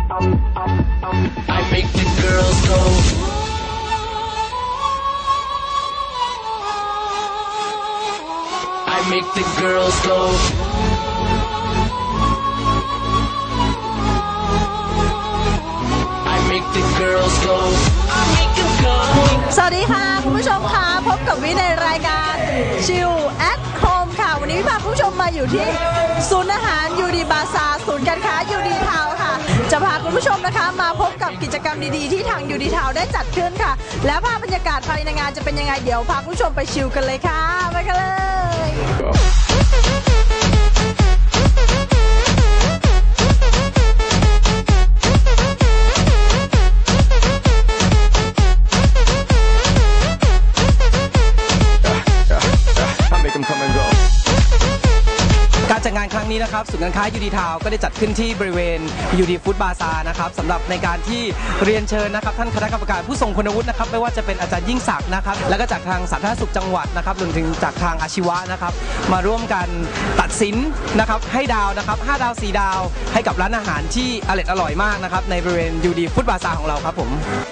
I make the girls go. I make the girls go. I make the girls go. I make them go. สวัสดีค่ะคุณผู้ชมค่ะพบกับวิในรายการชิลแอทโฮมค่ะวันนี้พาคุณผู้ชมมาอยู่ที่ศูนย์อาหารยูดีบาซาศูนย์การค้ายูดีทาวน์ค่ะจะพาคุณผู้ชมนะคะมาพบกับกิจกรรมดีๆที่ทางยูดีทาวน์ได้จัดขึ้นค่ะแล้วภาพบรรยากาศภายในงานจะเป็นยังไงเดี๋ยวพาคุณผู้ชมไปชิลกันเลยค่ะไปกันเลยการจัดงานครั้งนี้นะครับศูนย์การค้ายูดีทาวน์ก็ได้จัดขึ้นที่บริเวณยูดีฟู้ดบาซาร์นะครับสำหรับในการที่เรียนเชิญนะครับท่านคณะกรรมการผู้ทรงคุณวุฒินะครับไม่ว่าจะเป็นอาจารย์ยิ่งศักดิ์นะครับแล้วก็จากทางสาธารณสุขจังหวัดนะครับรวมถึงจากทางอาชีวะนะครับมาร่วมกันตัดสินนะครับให้ดาวนะครับ5 ดาว 4 ดาวให้กับร้านอาหารที่อร่อยมากนะครับในบริเวณยูดีฟู้ดบาซาร์ของเราครับผม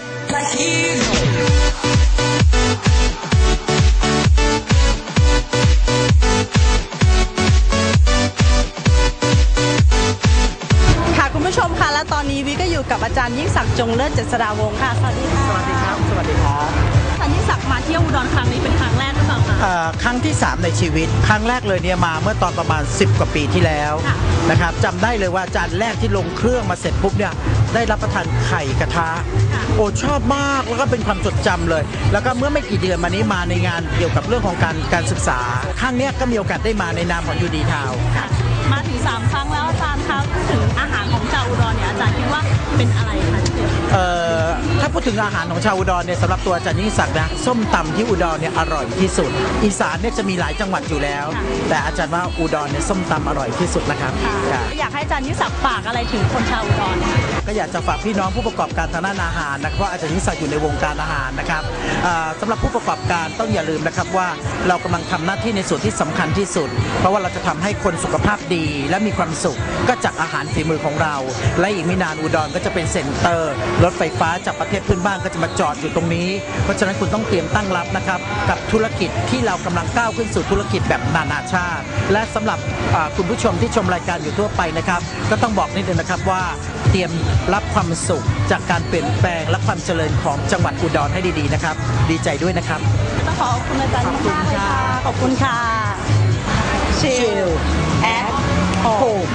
คุณผู้ชมค่ะและตอนนี้วิก็อยู่กับอาจารย์ยิ่งศักดิ์จงเลิศเจษฎาวงศ์ค่ะสวัสดีค่ะสวัสดีครับสวัสดีครับอาจารย์ยิ่งศักดิ์มาเที่ยวอุดรครั้งนี้เป็นครั้งแรกหรือเปล่าคะครั้งที่3ในชีวิตครั้งแรกเลยเนี่ยมาเมื่อตอนประมาณ10 กว่าปีที่แล้วนะครับจำได้เลยว่าจานแรกที่ลงเครื่องมาเสร็จปุ๊บเนี่ยได้รับประทานไข่กระทะโอ้ชอบมากแล้วก็เป็นความจดจำเลยแล้วก็เมื่อไม่กี่เดือนมานี้มาในงานเกี่ยวกับเรื่องของการศึกษาครั้งนี้ก็มีโอกาสได้มาในนามของยูดีทาวน์มาถึง3 ครั้งแล้วอาจารย์ครับถึงอาหารของชาวอุดรเนี่ยอาจารย์คิดว่าเป็นอะไรคะถ้าพูดถึงอาหารของชาวอุดรเนี่ยสำหรับตัวอาจารย์ยิ่งศักดิ์นะส้มตำที่อุดรเนี่ยอร่อยที่สุดอีสานเนี่ยจะมีหลายจังหวัดอยู่แล้วแต่อาจารย์ว่าอุดรเนี่ยส้มตำอร่อยที่สุดนะครับอยากให้อาจารย์ยิ่งศักดิ์ฝากอะไรถึงคนชาวอุดรก็อยากจะฝากพี่น้องผู้ประกอบการทางด้านอาหารนะเพราะอาจารย์ยิ่งศักดิ์อยู่ในวงการอาหารนะครับสำหรับผู้ประกอบการต้องอย่าลืมนะครับว่าเรากำลังทำหน้าที่ในส่วนที่สำคัญที่สุดเพราะว่าเราจะทำให้คนสุขภาพดีและมีความสุขก็จากอาหารฝีมือของเราและอีกไม่นานอุดรก็จะเป็นเซ็นเตอร์รถไฟฟ้าจากประเทศเพื่อนบ้านก็จะมาจอดอยู่ตรงนี้เพราะฉะนั้นคุณต้องเตรียมตั้งรับนะครับกับธุรกิจที่เรากำลังก้าวขึ้นสู่ธุรกิจแบบนานาชาติและสำหรับคุณผู้ชมที่ชมรายการอยู่ทั่วไปนะครับก็ต้องบอกนิดนึงนะครับว่าเตรียมรับความสุขจากการเปลี่ยนแปลงและความเจริญของจังหวัดอุดรให้ดีๆนะครับดีใจด้วยนะครับต้องขอบคุณอาจารย์มากเลยค่ะขอบคุณค่ะชิลแอทโฮม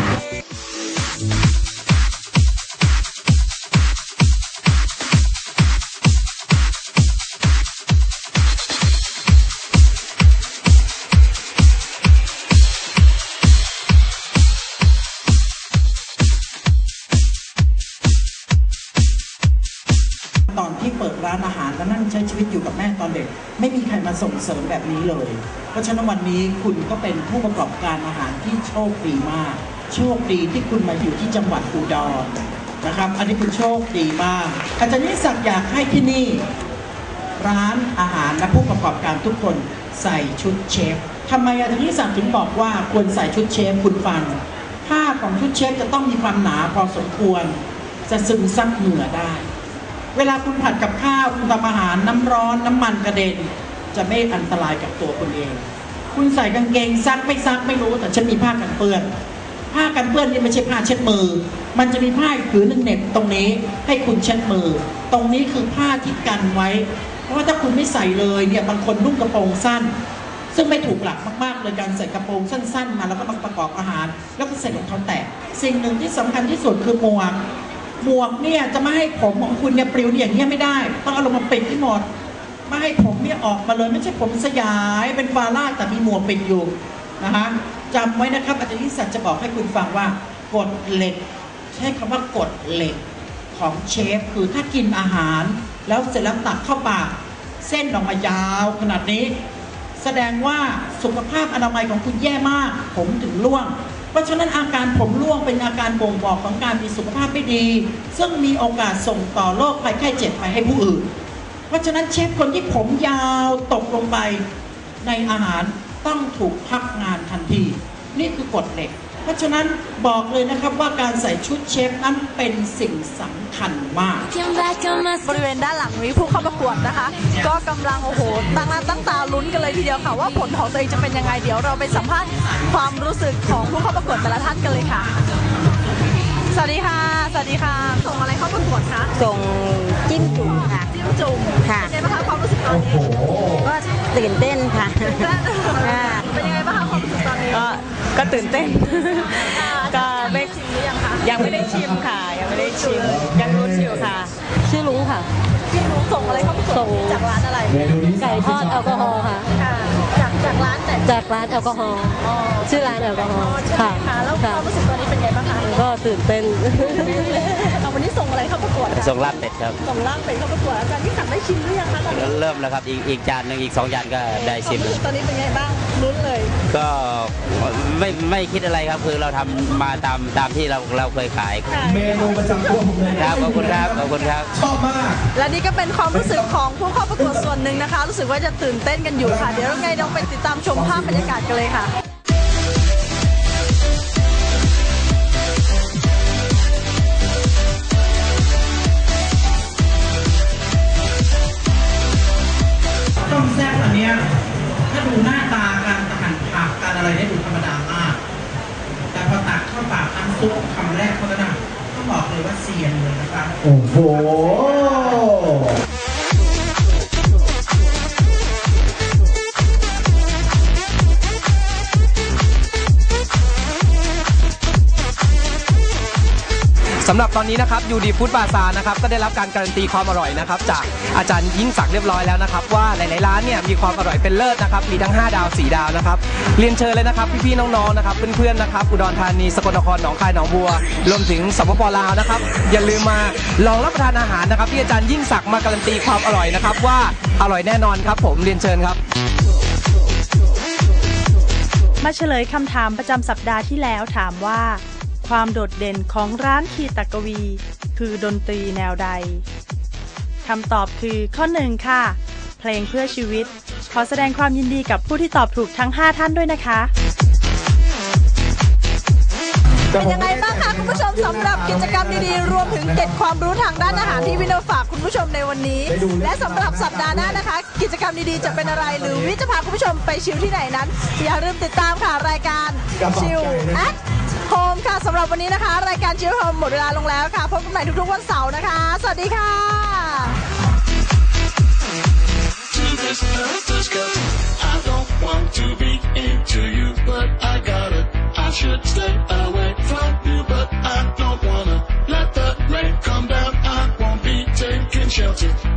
ตอนที่เปิดร้านอาหารและนั่งใช้ชีวิตอยู่กับแม่ตอนเด็กไม่มีใครมาส่งเสริมแบบนี้เลยเพราะฉะนั้นวันนี้คุณก็เป็นผู้ประกอบการอาหารที่โชคดีมากโชคดีที่คุณมาอยู่ที่จังหวัดอุดรนะครับอันนี้คุณโชคดีมากอาจารย์ยิ่งศักดิ์อยากให้ที่นี่ร้านอาหารและผู้ประกอบการทุกคนใส่ชุดเชฟทำไมอาจารย์ยิ่งศักดิ์ถึงบอกว่าควรใส่ชุดเชฟคุณฟังผ้าของชุดเชฟจะต้องมีความหนาพอสมควรจะซึมซับเหงื่อได้เวลาคุณผัดกับข้าวคุณทำอาหารน้ำร้อนน้ำมันกระเด็นจะไม่อันตรายกับตัวคุณเองคุณใส่กางเกงซักไม่รู้แต่ฉันมีผ้ากันเปื้อนผ้ากันเปื้อนนี่ไม่ใช่ผ้าเช็ดมือมันจะมีผ้าผืนหนึ่งเหน็บตรงนี้ให้คุณเช็ดมือตรงนี้คือผ้าที่กันไว้เพราะว่าถ้าคุณไม่ใส่เลยเนี่ยบางคนนุ่งกระโปรงสั้นซึ่งไม่ถูกหลักมากๆเลยการใส่กระโปรงสั้นๆมาแล้วก็มาประกอบอาหารแล้วก็ใส่รองเท้าแตะสิ่งหนึ่งที่สำคัญที่สุดคือหมวกเนี่ยจะไม่ให้ผมของคุณเนี่ยปลิวอย่างนี้ไม่ได้ต้องเอาลงมาปิดที่หมดไม่ให้ผมเนี่ยออกมาเลยไม่ใช่ผมสยายเป็นฟาร่าแต่มีหมวกปิดอยู่นะคะจำไว้นะครับอาจารย์ยิ่งศักดิ์จะบอกให้คุณฟังว่ากฎเหล็กใช้คำว่ากฎเหล็กของเชฟคือถ้ากินอาหารแล้วเสร็จแล้วตักเข้าปากเส้นออกมายาวขนาดนี้แสดงว่าสุขภาพอนามัยของคุณแย่มากผมถึงร่วงเพราะฉะนั้นอาการผมร่วงเป็นอาการบ่งบอกของการมีสุขภาพไม่ดีซึ่งมีโอกาสส่งต่อโรคภัยไข้เจ็บไปให้ผู้อื่นเพราะฉะนั้นเชฟคนที่ผมยาวตกลงไปในอาหารต้องถูกพักงานทันทีนี่คือกฎเหล็กเพราะฉะนั้นบอกเลยนะครับว่าการใส่ชุดเชฟนั้นเป็นสิ่งสำคัญมากบริเวณด้านหลังนี้ผู้เข้าประกวดนะคะ ก็กำลังโอ้โหตั้งหน้าตั้งตาลุ้นกันเลยทีเดียวค่ะว่าผลของตัวเองจะเป็นยังไงเดี๋ยวเราไปสัมภาษณ์ความรู้สึกของผู้เข้าประกวดแต่ละท่านกันเลยค่ะ สวัสดีค่ะสวัสดีค่ะส่งอะไรเข้าประกวดคะส่งจิ้มจุ่มค่ะจิ้มจุ่มค่ะเป็นไงบ้างคะความรู้สึกตอนนี้ก็ตื่นเต้นค่ะเป็นยังไงบ้างคะความรู้สึกตอนนี้ก็ตื่นเต้น ก็ไม่ชิมหรือยังคะยังไม่ได้ชิมค่ะ ยังไม่ได้ชิมยังรู้อยู่ค่ะ ชื่อลุงค่ะพี่หนูส่งอะไรเข้าประกวดส่งจากร้านอะไรไก่ทอดแอลกอฮอล์ค่ะค่ะจากร้านแต่จากร้านแอลกอฮอล์ชื่อร้านแอลกอฮอล์ใช่ไหมคะแล้วความรู้สึกตอนนี้เป็นไงบ้างคะก็ตื่นเต้นเอาวันนี้ส่งอะไรเข้าประกวดคะส่งลาบเป็ดครับส่งล่างเป็นเข้าประกวดอาจารย์ที่สั่งได้ชิมหรือยังคะตอนนี้เริ่มแล้วครับอีกจานหนึ่งอีก2 จานก็ได้ชิมความรู้สึกตอนนี้เป็นไงบ้างลุ้นเลยก็ไม่คิดอะไรครับคือเราทำมาตามที่เราเคยขายเมนูประจำตัวผมเลยครับขอบคุณครับขอบคุณครับชอบมากและนี่ก็เป็นความรู้สึกของผู้เข้าประกวดส่วนหนึ่งนะคะ รู้สึกว่าจะตื่นเต้นกันอยู่ค่ะ เดี๋ยวยังไงเราไปติดตามชมภาพบรรยากาศกันเลยค่ะต้มแซ่บอันเนี้ยถ้าดูหน้าตาการหั่นผักการอะไรเนี่ยดูธรรมดามาก แต่พอตักเข้าปากน้ำซุปคำแรกเขาแล้วนะต้องบอกเลยว่าเซียนเลยนะครับโอ้โหสำหรับตอนนี้นะครับยูดีฟู้ดบาซาร์นะครับก็ได้รับการการันตีความอร่อยนะครับจากอาจารย์ยิ่งศักดิ์เรียบร้อยแล้วนะครับว่าหลายๆร้านเนี่ยมีความอร่อยเป็นเลิศนะครับมีทั้ง5 ดาว 4 ดาวนะครับเรียนเชิญเลยนะครับพี่ๆน้องๆนะครับเพื่อนๆนะครับอุดรธานีสกลนครหนองคายหนองบัวรวมถึงสปป.ลาวนะครับอย่าลืมมาลองรับประทานอาหารนะครับที่อาจารย์ยิ่งศักดิ์มาการันตีความอร่อยนะครับว่าอร่อยแน่นอนครับผมเรียนเชิญครับมาเฉลยคำถามประจำสัปดาห์ที่แล้วถามว่าความโดดเด่นของร้านคีตกวี คือดนตรีแนวใดคำตอบคือข้อ 1 ค่ะ เพลงเพื่อชีวิต ขอแสดงความยินดีกับผู้ที่ตอบถูกทั้ง 5 ท่านด้วยนะคะเป็นยังไงบ้างคะคุณผู้ชมสำหรับกิจกรรมดีๆรวมถึงเกร็ดความรู้ทางด้านอาหารที่วินเอาฝากคุณผู้ชมในวันนี้ และสำหรับสัปดาห์หน้านะคะ กิจกรรมดีๆจะเป็นอะไรหรือวิจะพาคุณผู้ชมไปชิลที่ไหนนั้น อย่าลืมติดตามค่ะรายการชิลแอดโฮมค่ะสำหรับวันนี้นะคะ รายการชิลโฮมหมดเวลาลงแล้วค่ะพบกันใหม่ทุกๆวันเสาร์นะคะ สวัสดีค่ะ To this purpose, 'cause I don't want to be into you, but I gotta. I should stay away from you, but I don't wanna let the rain come down. I won't be taking shelter.